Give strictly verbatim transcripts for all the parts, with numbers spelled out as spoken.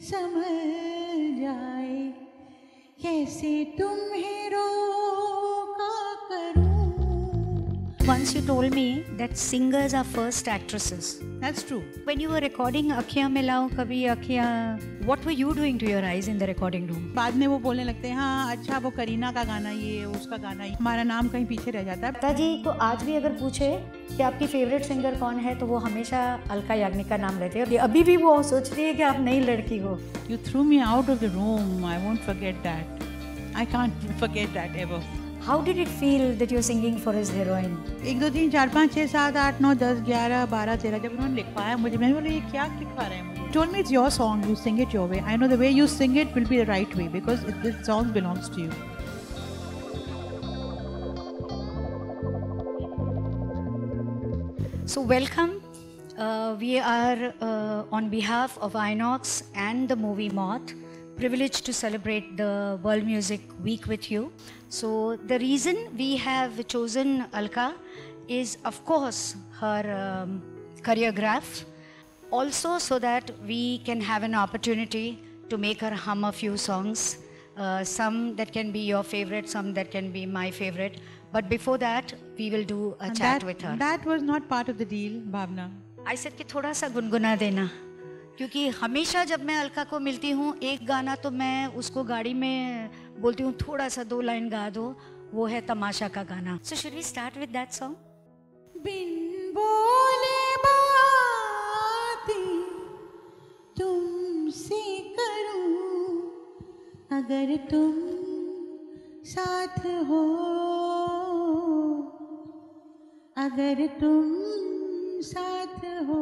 संभल जाए, कैसे तुम्हें रोका करूं. Once you told me that singers are first actresses. That's true. When you were recording Akhiyan Milao Kabhi Akhiyan, what were you doing to your eyes in the recording room? बाद में वो बोलने लगते हैं हाँ अच्छा वो करीना का गाना ये उसका गाना ये, हमारा नाम कहीं पीछे रह जाता है. पिताजी तो आज भी अगर पूछे कि आपकी फेवरेट सिंगर कौन है तो वो हमेशा अलका याग्निक का नाम लेते हैं. अभी भी वो सोच रही है कि आप नई लड़की हो. You threw me out of the room. I won't forget that. I can't forget that ever. How did it feel that you're singing for his heroine? एक दो तीन चार पाँच छः सात आठ नौ दस ग्यारह बारह तेरह जब उन्होंने लिखवाया मुझे, मैंने बोला ये क्या लिखवा रहे हैं मुझे. Told me it's your song, you sing it your way. I know the way you sing it will be the right way because it, this song belongs to you. So welcome. Uh, we are uh, on behalf of Inox and the movie Moth, privileged to celebrate the World Music Week with you. So the reason we have chosen Alka is of course her um, career graph, also so that we can have an opportunity to make her hum a few songs, uh, some that can be your favorite, some that can be my favorite. But before that, we will do a And chat that, with her. That was not part of the deal, Bhavna. I said कि थोड़ा सा गुनगुना देना, क्योंकि हमेशा जब मैं अलका को मिलती हूँ एक गाना तो मैं उसको गाड़ी में बोलती हूँ थोड़ा सा दो लाइन गा दो, वो है तमाशा का गाना. So should we start with that song? बिन बोले बातें तुमसे करूं, अगर तुम साथ हो, अगर तुम साथ हो.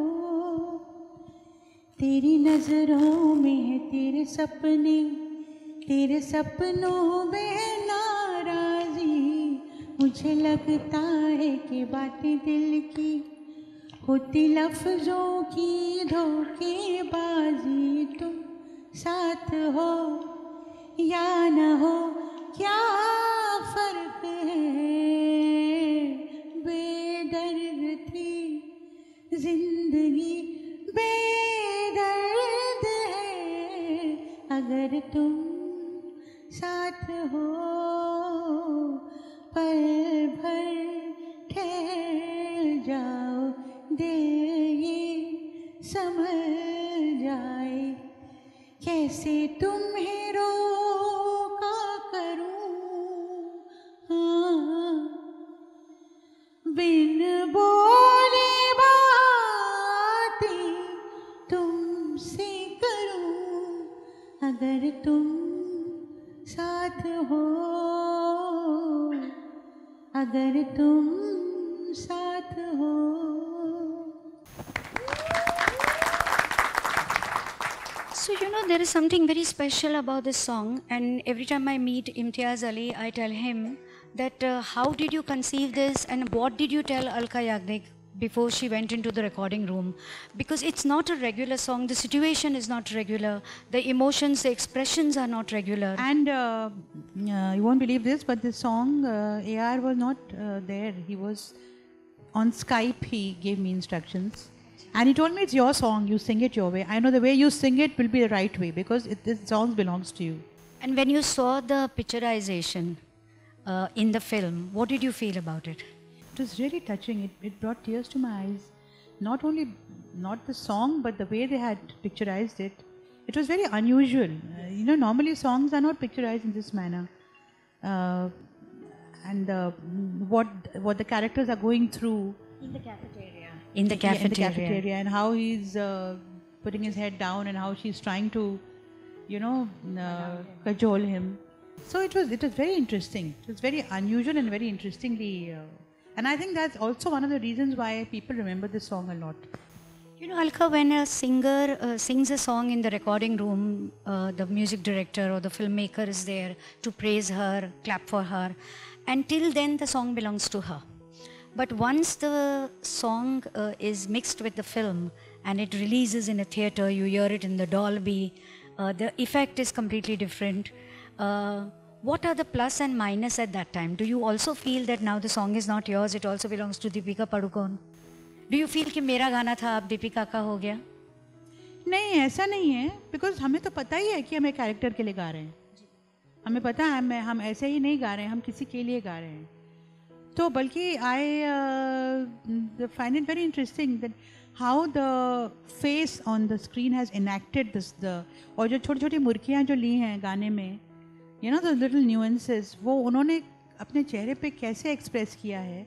तेरी नजरों में है तेरे सपने, तेरे सपनों में नाराजी. मुझे लगता है कि बातें दिल की होती लफ्जों की धोखेबाजी. तुम साथ हो या न हो क्या फर्क है, बेदर्द थी जिंदगी बेदर्द है. अगर तुम साथ हो पल भर ठहर जाओ, दिल ये संभल जाए, कैसे तुम्हें रोका करूं. हाँ, बिन बोले बातें तुमसे करूं, अगर तुम साथ हो, अगर तुम साथ हो. So you know there is something very special about this song, and every time I meet Imtiaz Ali, I tell him that uh, how did you conceive this and what did you tell Alka Yagnik before she went into the recording room? Because it's not a regular song, the situation is not regular, the emotions, the expressions are not regular. And uh, uh, you won't believe this, but the song, uh, A R was not uh, there. He was on Skype, he gave me instructions. And he told me, it's your song, you sing it your way. I know the way you sing it will be the right way because it, this song belongs to you. And when you saw the picturization uh, in the film, what did you feel about it? It was really touching. It, it brought tears to my eyes. Not only, not the song, but the way they had picturized it. It was very unusual. Uh, you know, normally songs are not picturized in this manner. Uh, and uh, what, what the characters are going through. In the cafeteria. In the cafeteria. Yeah, in the cafeteria, and how he's uh, putting his head down and how she's trying to, you know, uh, cajole him. So it was, it was very interesting. It was very unusual and very interestingly, uh, and I think that's also one of the reasons why people remember this song a lot. You know, Alka, when a singer uh, sings a song in the recording room, uh, the music director or the filmmaker is there to praise her, clap for her. Until then, the song belongs to her. But once the song uh, is mixed with the film and it releases in a theater, you hear it in the Dolby, uh, the effect is completely different. Uh, what are the plus and minus at that time? Do you also feel that now the song is not yours, it also belongs to Deepika Padukone? Do you feel कि मेरा गाना था अब दीपिका का हो गया? नहीं, ऐसा नहीं है, बिकॉज हमें तो पता ही है कि हम एक कैरेक्टर के लिए गा रहे हैं. हमें पता है हम हम ऐसे ही नहीं गा रहे हैं, हम किसी के लिए गा रहे हैं. तो बल्कि I find it very interesting that how the face on the screen has enacted this the, और जो छोटी छोटी मुर्कियाँ जो ली हैं गाने में, you know the little nuances, वो उन्होंने अपने चेहरे पे कैसे एक्सप्रेस किया है,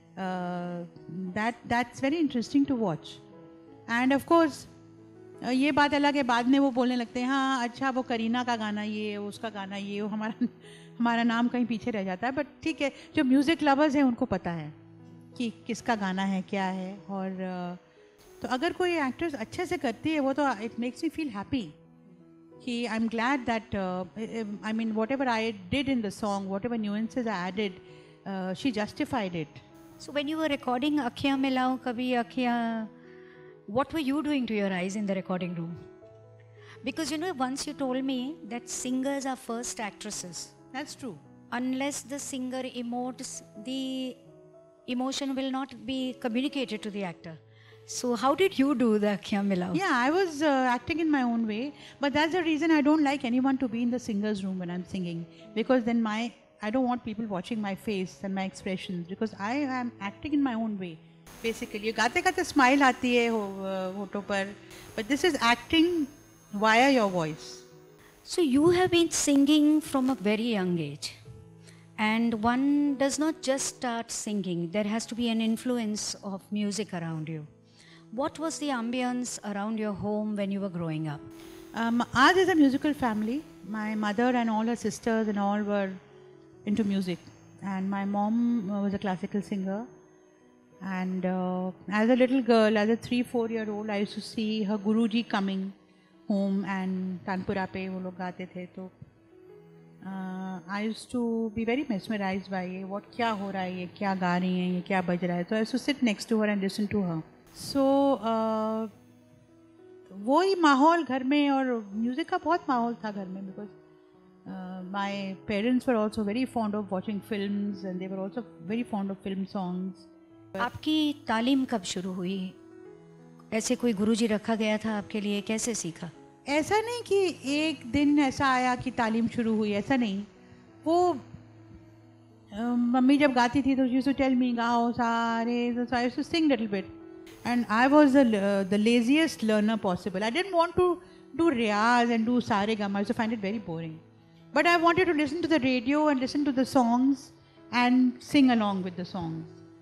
that that's very interesting to watch. And of course ये बात अलग है, बाद में वो बोलने लगते हैं हाँ अच्छा वो करीना का गाना ये, उसका गाना ये, वो हमारा हमारा नाम कहीं पीछे रह जाता है. बट ठीक है, जो म्यूज़िक लवर्स हैं उनको पता है कि किसका गाना है क्या है. और uh, तो अगर कोई एक्ट्रेस अच्छे से करती है वो, तो it makes me feel happy कि I am glad that I mean whatever I did in the song, whatever nuances I added, she justified it. So when you were recording Akhiyan Milao Kabhi Akhiyan, what were you doing to your eyes in the recording room? Because you know, once you told me that singers are first actresses. That's true. Unless the singer emotes, the emotion will not be communicated to the actor. So how did you do the Akhiyan Milao? Yeah, I was uh, acting in my own way, but that's the reason I don't like anyone to be in the singer's room when I'm singing, because then my I don't want people watching my face and my expressions, because I am acting in my own way. Basically, गाते गाते smile आती है होठों पर, but this is acting via your voice. So you have been singing from a very young age, and one does not just start singing. There has to be an influence of music around you. What was the ambience around your home when you were growing up? Um, ours is a musical family. My mother and all her sisters and all were into music, and my mom uh, was a classical singer. And uh, as a little girl, as a three four year old, I used to see her Guruji coming home and Tanpura pe wo log gaate the. So uh, I used to be very mesmerized by ये, what क्या हो रहा है, ये क्या गा रही हैं, ये क्या बज रहा है. So I used to sit next to her and listen to her. So uh, वही माहौल घर में, और म्यूज़िक का बहुत माहौल था घर में, because Uh, my parents were also very fond of watching films, and they were also very fond of film songs. आपकी तालीम कब शुरू हुई? ऐसे कोई गुरुजी रखा गया था आपके लिए? कैसे सीखा? ऐसा नहीं कि एक दिन ऐसा आया कि तालीम शुरू हुई, ऐसा नहीं. वो मम्मी जब गाती थी तो she used to tell me गाओ सारे, so I used to sing little bit, and I was the uh, the laziest learner possible. I didn't want to do riyaz and do sare gama. I used to find it very boring. But I wanted to listen to the radio and listen to the songs and sing along with the songs.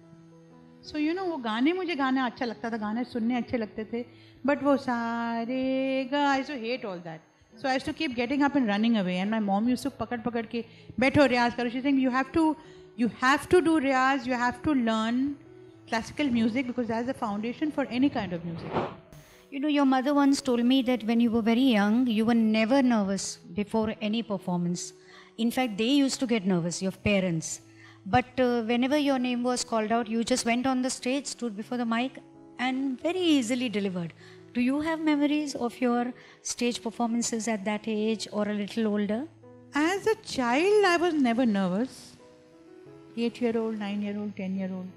So you know, वो गाने मुझे गाना अच्छा लगता था, गाने सुनने अच्छे लगते थे, but वो सारे गा, I used to hate all that. So I used to keep getting up and running away, and my mom used to पकड़ पकड़ के बैठो रियाज करो. She's saying you have to, you have to do Riyaz, you have to learn classical music, because that's the foundation for any kind of music. You know, your mother once told me that when you were very young, you were never nervous before any performance. In fact, they used to get nervous, your parents. But uh, whenever your name was called out, you just went on the stage, stood before the mic, and very easily delivered. Do you have memories of your stage performances at that age or a little older? As a child, I was never nervous. Eight-year-old, nine-year-old, ten-year-old.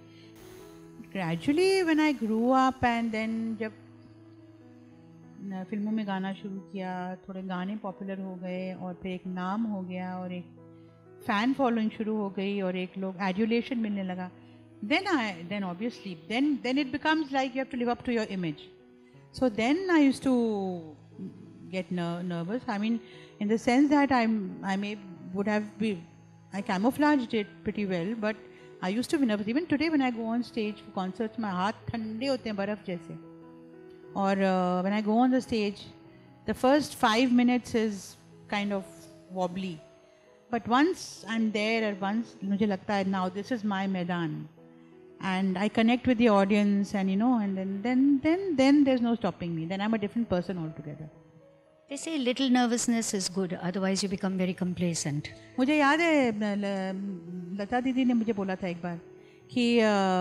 Gradually, when I grew up, and then जब फिल्मों में गाना शुरू किया, थोड़े गाने popular हो गए, और फिर एक नाम हो गया, और एक फ़ैन फॉलोइंग शुरू हो गई, और एक लोग एड्यूलेशन मिलने लगा, then I then obviously then then it becomes like you have to live up to your image. So then I used to get ner- nervous. I mean, in the sense that I'm I may would have been I camouflaged it pretty well, but I used to be nervous. Even today when I go on stage for concerts, my हाथ ठंडे होते हैं बर्फ़ जैसे. Or uh, when I go on the stage, the first five minutes is kind of wobbly. But once I'm there, or once मुझे लगता है now this is my मैदान, and I connect with the audience, and you know, and then then then then there's no stopping me. Then I'm a different person altogether. They say little nervousness is good, otherwise you become very complacent. मुझे याद है लता दीदी ने मुझे बोला था एक बार कि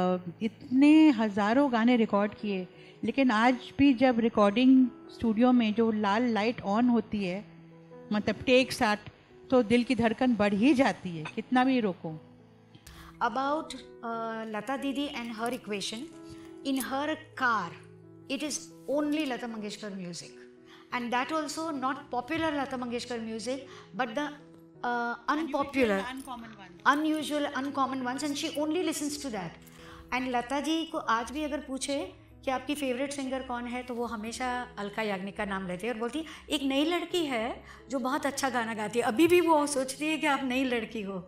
इतने हज़ारों गाने रिकॉर्ड किए, लेकिन आज भी जब रिकॉर्डिंग स्टूडियो में जो लाल लाइट ऑन होती है, मतलब टेक स्टार्ट, तो दिल की धड़कन बढ़ ही जाती है कितना भी रोको. About uh, Lata Didi and her equation, in her car, it is only Lata Mangeshkar music. And that also not popular Lata Mangeshkar music, but the uh, unpopular, uncommon ones. unusual, uncommon ones, and she only listens to that. And Lata ji को आज भी अगर पूछे कि आपकी favourite singer कौन है, तो वो हमेशा अलका याग्निक का नाम लेती है और बोलती है एक नई लड़की है जो बहुत अच्छा गाना गाती है. अभी भी वो सोचती है कि आप नई लड़की हो.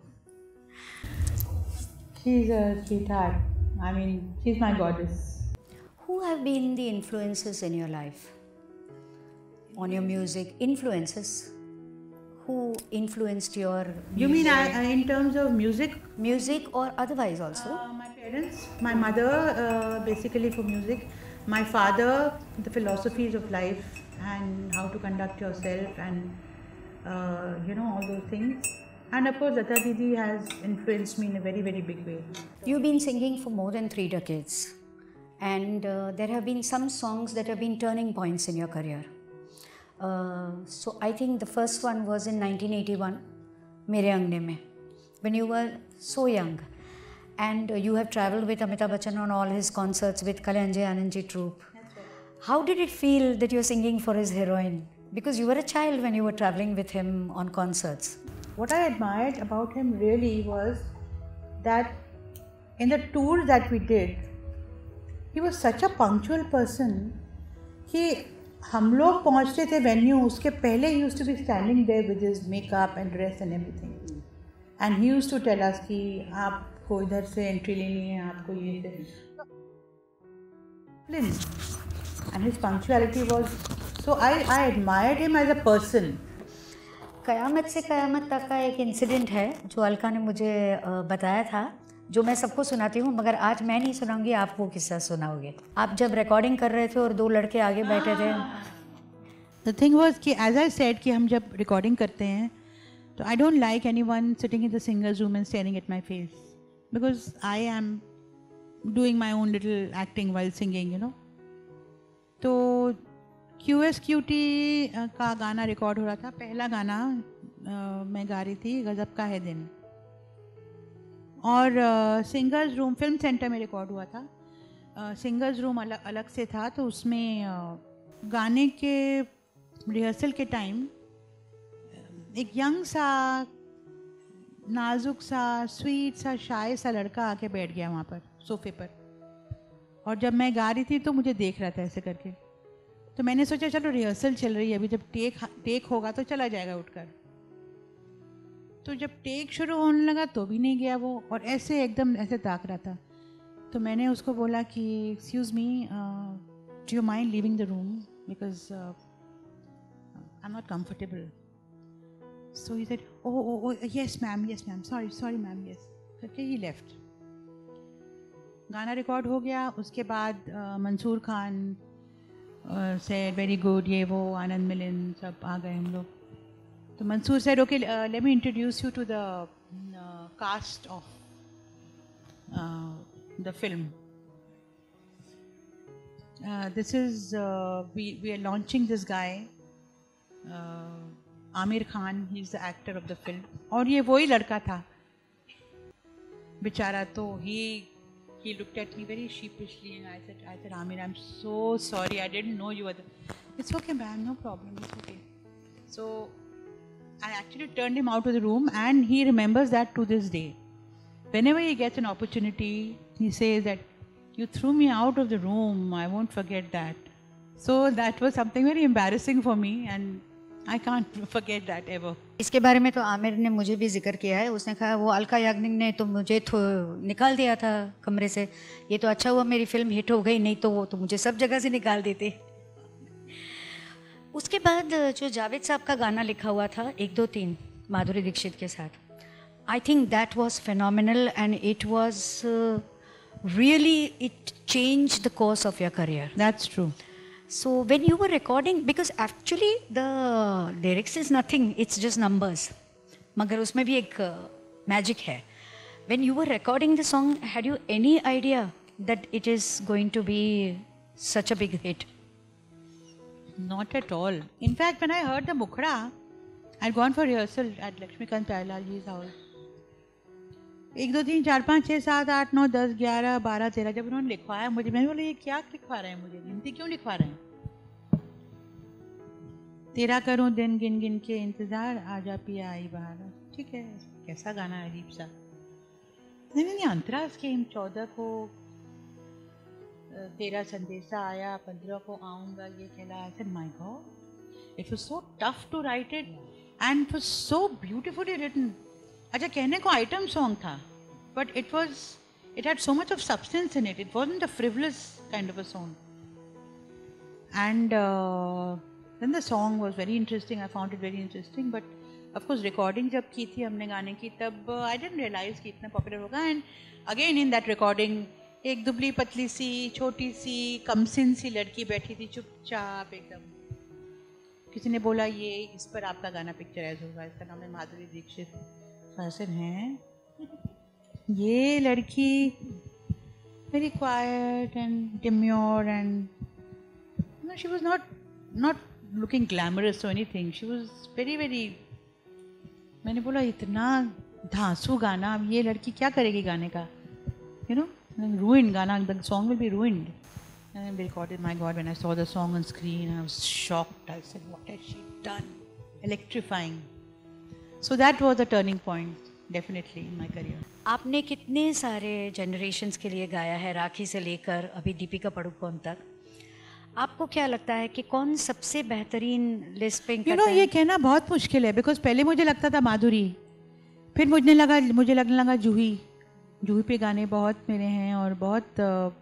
She's a sweetheart. I mean, she's my goddess. Who have been the influences in your life? On your music, influences? Who influenced your music? You mean I, I, in terms of music? Music or otherwise also? Uh, my parents, my mother uh, basically for music, my father, the philosophies of life and how to conduct yourself and uh, you know, all those things. And of course, Lata Didi has influenced me in a very, very big way. You've been singing for more than three decades. And uh, there have been some songs that have been turning points in your career. Uh, so I think the first one was in nineteen eighty-one, Mere Angne Mein, when you were so young. And uh, you have travelled with Amitabh Bachchan on all his concerts with Kalyanjay Anandji troupe. That's right. How did it feel that you're singing for his heroine? Because you were a child when you were travelling with him on concerts. What I admired about him really was that in the tour that we did, he was such a punctual person कि हम लोग पहुँचते थे venue, उसके पहले he used to be standing there with his makeup and dress and everything. And he used to tell us कि आपको इधर से entry लेनी है, आपको ये से. And his punctuality was, so I, I admired him as a person. कयामत से कयामत तक का एक इंसिडेंट है जो अलका ने मुझे बताया था, जो मैं सबको सुनाती हूँ, मगर आज मैं नहीं सुनाऊंगी, आप वो किस्सा सुनाओगे. आप जब रिकॉर्डिंग कर रहे थे और दो लड़के आगे बैठे थे. The thing was कि as I said कि हम जब रिकॉर्डिंग करते हैं तो I don't like anyone sitting in the singer's room and staring at my face because I am doing my own little acting while singing, you know. तो Q S Q T का गाना record हो रहा था. पहला गाना आ, मैं गा रही थी, गजब का है दिन. और सिंगर्स रूम फिल्म सेंटर में रिकॉर्ड हुआ था. सिंगर्स रूम अलग अलग से था, तो उसमें आ, गाने के रिहर्सल के टाइम एक यंग सा, नाजुक सा, स्वीट सा, शाय सा लड़का आके बैठ गया वहाँ पर सोफे पर. और जब मैं गा रही थी तो मुझे देख रहा था ऐसे करके. तो मैंने सोचा चलो रिहर्सल चल रही है, अभी जब टेक टेक होगा तो चला जाएगा उठकर. तो जब टेक शुरू होने लगा तो भी नहीं गया वो, और ऐसे एकदम ऐसे ताक रहा था. तो मैंने उसको बोला कि excuse me, do you mind leaving the room because I am not comfortable. So he said oh oh yes ma'am, yes ma'am, sorry sorry ma'am, yes करके ही लेफ्ट. गाना रिकॉर्ड हो गया. उसके बाद uh, Mansoor Khan said very good, ये वो, आनंद मिलिंद सब आ गए हम लोग. तो Mansoor said, okay, uh, let me introduce you to the uh, cast of uh, the film. Uh, this is, uh, we, we are launching this guy, uh, Amir Khan, he's the actor of the film. और ये वही लड़का था बेचारा. तो he he looked at me very sheepishly and I said, I said, Amir, I'm so sorry, I didn't know you were the... It's okay, ma'am, no problem, it's okay. So I actually turned him out of the room and he remembers that to this day. Whenever he gets an opportunity, he says that, you threw me out of the room, I won't forget that. So that was something very embarrassing for me and I can't forget that ever. इसके बारे में तो आमिर ने मुझे भी जिक्र किया है. उसने कहा वो अलका याग्निक ने तो मुझे तो निकाल दिया था कमरे से. ये तो अच्छा हुआ मेरी फिल्म हिट हो गई, नहीं तो वो तो मुझे सब जगह से निकाल देते. उसके बाद जो जावेद साहब का गाना लिखा हुआ था एक दो तीन माधुरी दीक्षित के साथ, I think that was phenomenal and it was really, it changed the course of your career. That's true. So when you were recording, because actually the lyrics is nothing, it's just numbers. मगर उसमें भी एक magic है. When you were recording the song, had you any idea that it is going to be such a big hit? Not at all. In fact, when I heard the Mukhra, I'd gone for rehearsal at Lakshmikant Pyarlalji's house. एक दो तीन चार पाँच छः सात आठ नौ दस ग्यारह बारह तेरह जब उन्होंने लिखवाया मुझे, मैंने बोला ये क्या लिखवा रहे हैं, मुझे गिनती क्यों लिखवा रहे हैं। तेरा करूं दिन गिन गिन के इंतजार, आजा पिया आई बाहर। ठीक है, कैसा गाना है, अजीब सा। नहीं नहीं, अंतराज के इन चौदह को तेरा संदेशा आया, पंद्रह को आऊँगा ये कहला। I said my God, it was so tough to write it and it was so beautifully written. अच्छा, कहने को आइटम सॉन्ग था, but it was it had so much of substance in it, it wasn't a frivolous kind of a song. And then the song was very interesting, I found it very interesting, but of course recording जब की थी हमने गाने की, तब uh, I didn't realize कि इतना popular होगा। and again in that recording एक दुबली पतली सी छोटी सी कमसिन सी लड़की बैठी थी चुपचाप एकदम। किसी ने बोला ये इस पर आपका गाना पिक्चराइज होगा, इसका नाम है माधुरी दीक्षित। फैसन है ये लड़की, very quiet and demure and no, she was not not looking glamorous or anything, she was very very, मैंने बोला इतना धांसू गाना, अब ये लड़की क्या करेगी गाने का, you know, ruined गाना, the song will be ruined। and then we recorded, my God, when I saw the song on screen I was shocked, I said what has she done, electrifying। so that was a turning point definitely in my career। आपने कितने सारे generations के लिए गाया है, राखी से लेकर अभी दीपिका पडुकोन तक। आपको क्या लगता है कि कौन सबसे बेहतरीन लिस्पिंग करता है? You know, ये कहना बहुत मुश्किल है, बिकॉज पहले मुझे लगता था माधुरी, फिर मुझे लगा मुझे लगने लगा जूही। जूही पे गाने बहुत मेरे हैं और बहुत।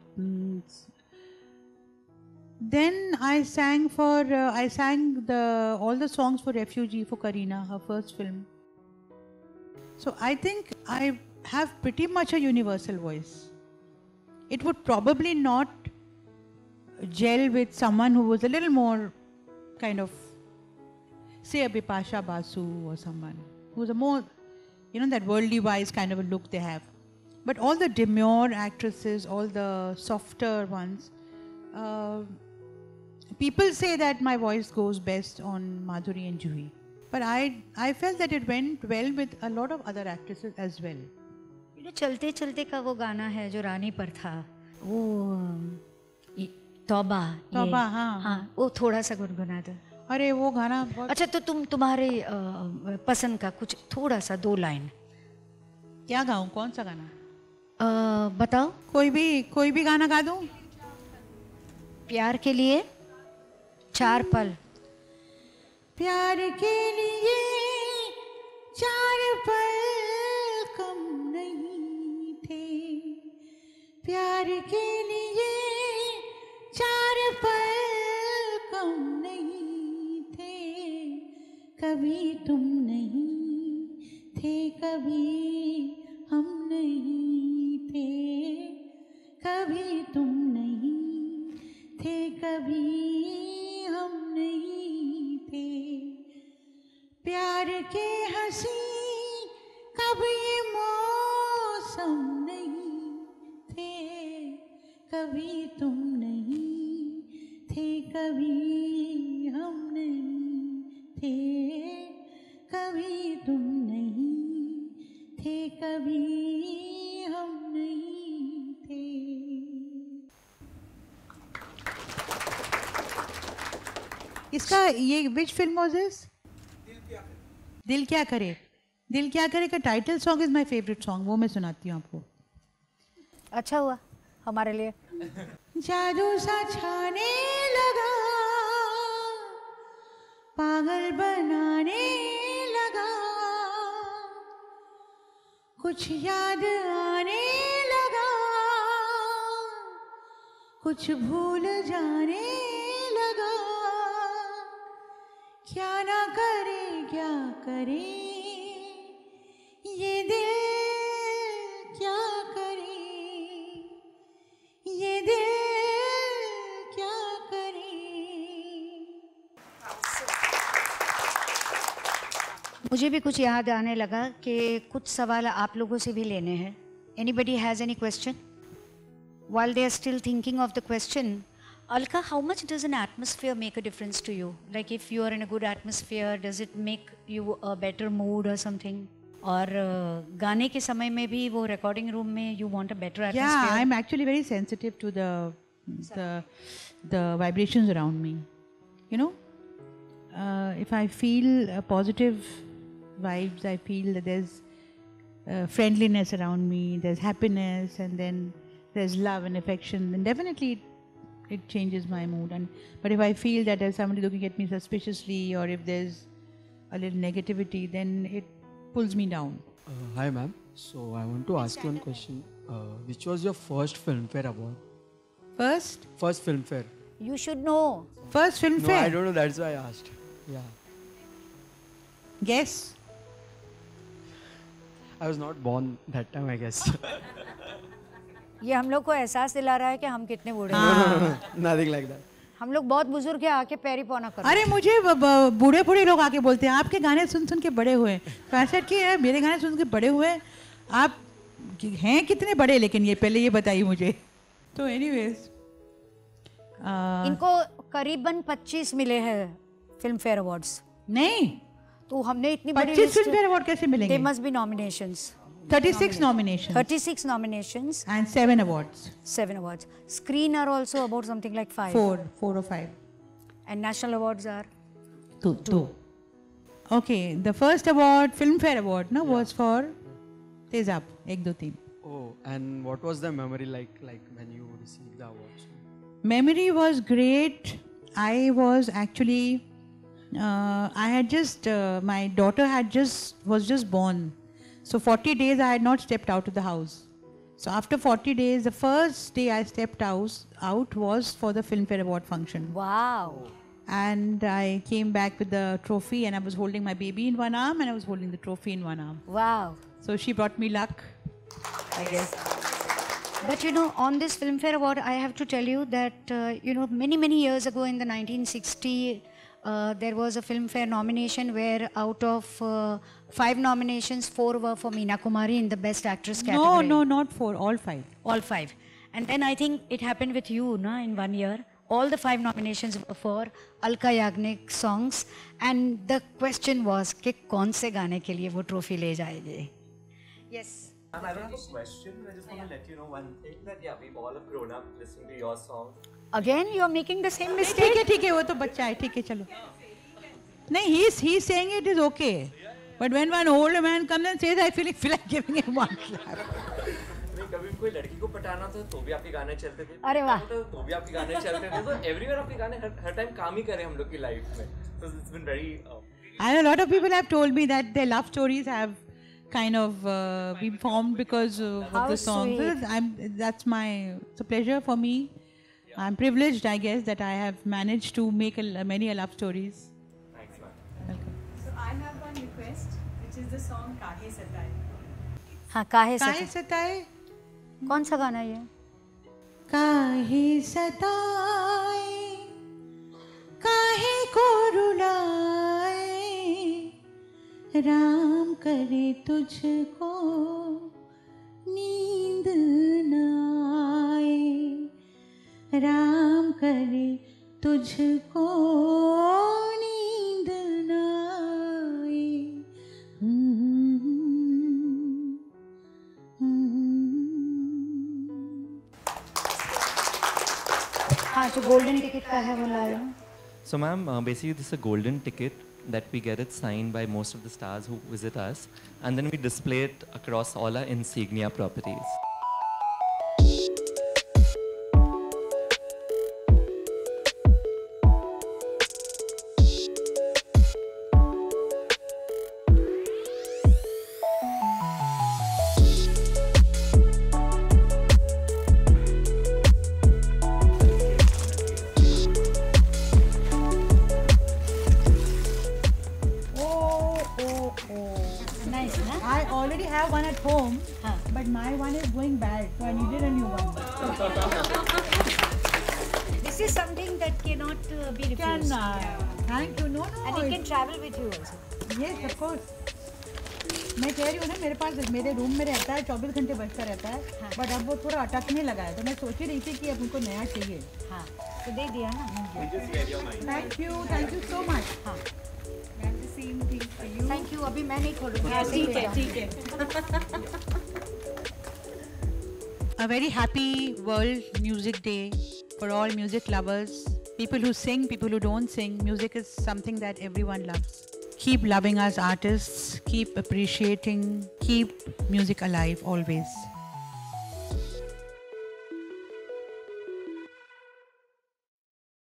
Then I sang for I sang the all the songs for Refugee for Kareena, her first film. So I think I have pretty much a universal voice. It would probably not gel with someone who was a little more kind of, say, a Bipasha Basu or someone who was a more, you know, that worldly wise kind of a look they have. But all the demure actresses, all the softer ones, uh, people say that my voice goes best on Madhuri and Juhi. But I I felt that it went well with a lot of other actresses as well. You know, चलते चलते का वो गाना है जो रानी पर था, वो तौबा तौबा, हाँ हाँ, वो थोड़ा सा गुनगुना दो। अरे वो गाना बहुत अच्छा, तो तुम तुम्हारे पसंद का कुछ थोड़ा सा दो लाइन। क्या गाऊं, कौन सा गाना आ, बताओ। कोई भी कोई भी गाना गा दूं। प्यार के लिए चार पल। प्यार के लिए चार पल कम नहीं थे, प्यार के लिए चार पल कम नहीं थे, कभी तुम नहीं थे कभी हम नहीं थे, कभी तुम नहीं थे कभी हम नहीं थे, प्यार के हंसी कब ये मौसम नहीं थे, कभी तुम नहीं थे कभी हम नहीं थे, कभी तुम नहीं थे कभी हम नहीं थे। इसका ये विच फिल्म वाज दिस? दिल क्या करे। दिल क्या करे का title song is my favourite song, वो मैं सुनाती हूँ आपको। अच्छा हुआ हमारे लिए। जादू सा छाने लगा, पागल बनाने लगा, कुछ याद आने लगा, कुछ भूल जाने लगा, क्या ना करे क्या करे ये दिल, क्या करे ये दिल, क्या करे। मुझे भी कुछ याद आने लगा कि कुछ सवाल आप लोगों से भी लेने हैं। Anybody has any question? While they are still thinking of the question, Alka, how much does an atmosphere make a difference to you? Like if you are in a good atmosphere, does it make you a better mood or something? और uh, गाने के समय में भी वो recording room में you want a better atmosphere. Yeah, I'm actually very sensitive to the the the vibrations around me. You know, uh, if I feel uh, positive vibes, I feel that there's uh, friendliness around me, there's happiness, and then there's love and affection, then definitely it, it changes my mood. And but if I feel that there's somebody looking at me suspiciously, or if there's a little negativity, then it pulls me down. Uh, hi ma'am. So I want to ask you one question. Uh, which was your first Filmfare award? First? First Filmfare. You should know. First Filmfare? No, I don't know. That's why I asked. Yeah. Guess? I was not born that time, I guess. ये हम लोग को एहसास दिला रहा है कि हम कितने बूढ़े हैं. No, no, no, nothing like that. हम लोग बहुत बुजुर्ग हैं, आके पैरी पौना करो. अरे मुझे बूढ़े बूढ़े लोग आके बोलते हैं आपके गाने सुन सुन के बड़े हुए. तो ऐसा कि यार मेरे गाने सुन के बड़े हुए, आप हैं कितने बड़े, लेकिन ये पहले ये बताइए मुझे. तो एनीवेज इनको करीबन पच्चीस मिले हैं फिल्म फेयर अवार्ड्स. नहीं, तो हमने इतनी बड़ी पच्चीस फिल्म फेयर अवार्ड कैसे मिलेंगे? There must be nominations. thirty-six nominations. thirty-six nominations. And seven awards. Seven awards. Screen are also about something like five. Four, four or five. And national awards are? Two. Two. Okay, the first award, Filmfare Award, no, yeah. was for Tezab, ek do teen. Oh, and what was the memory like, like when you received the awards? Memory was great. I was actually, uh, I had just, uh, my daughter had just, was just born. So forty days I had not stepped out of the house. So after forty days, the first day I stepped out, out was for the Filmfare Award function. Wow. And I came back with the trophy, and I was holding my baby in one arm and I was holding the trophy in one arm. Wow. So she brought me luck, I guess. But you know, on this Filmfare Award, I have to tell you that, uh, you know, many, many years ago in the nineteen sixty, uh, there was a Filmfare nomination where out of uh, five nominations, four were for Meena Kumari in the Best Actress category. No, no, not four, all five. All five. And then I think it happened with you, na, in one year. All the five nominations were for Alka Yagnik songs. And the question was, कि कौन से गाने के लिए वो trophy ले जाएगी? Yes. I don't have a question. I just want to let you know one thing, that yeah, we've all have grown up listening to your song. Again, you are making the same mistake. ठीक है, ठीक है, वो तो बच्चा है, ठीक है, चलो. नहीं, he's he's saying it is okay. But when one older man comes and says, I feel like, feel like giving him one slap. नहीं, कभी कोई लड़की को पटाना था तो भी आपके गाने चलते थे. अरे वाह. तो भी आपके गाने चलते थे. तो everywhere आपके गाने हर हर time काम ही करे हम लोग की life में. So it's been very. Uh, And a lot of people have told me that their love stories have kind of uh, been formed because uh, How of the songs. sweet. I'm, that's my, it's a pleasure for me. I'm privileged, I guess, that I have managed to make a, many a love stories. thanks, man. Welcome. So I have one request, which is the song Kahe Satai. हाँ, काहे काहे सताए? सताए? कौन सा गाना है ये? काहे सताए, काहे को रुलाए, राम करे तुझको नींद न आए, राम करे तुझको नींद न आए. हाँ, जो गोल्डन टिकट का है वो लाया. So ma'am, uh, basically this is a golden ticket that we get it signed by most of the stars who visit us, and then we display it across all our insignia properties. Nice, ना? I already have one at home, हाँ. but my one is going bad, so I needed a new one. This is something that cannot uh, be refused. Can, uh, thank you, no, no. And it can travel with you also. Yes, of course. मैं कह रही हूँ ना, मेरे पास मेरे room में रहता है, चौबीस घंटे बजता रहता है, हाँ. बट अब वो थोड़ा अटकने लगा है, तो मैं सोच ही रही थी कि अब उनको नया चाहिए. हाँ, तो दे दिया ना. Thank you, thank you so much. हाँ. I have the same thing for you. Thank you. अभी मैं नहीं खोलूंगी, ऐसे ही ठीक है हो ठीक है A very happy World Music Day for all music lovers. People who sing, people who don't sing. Music is something that everyone loves. Keep loving us artists, keep appreciating, keep music alive always.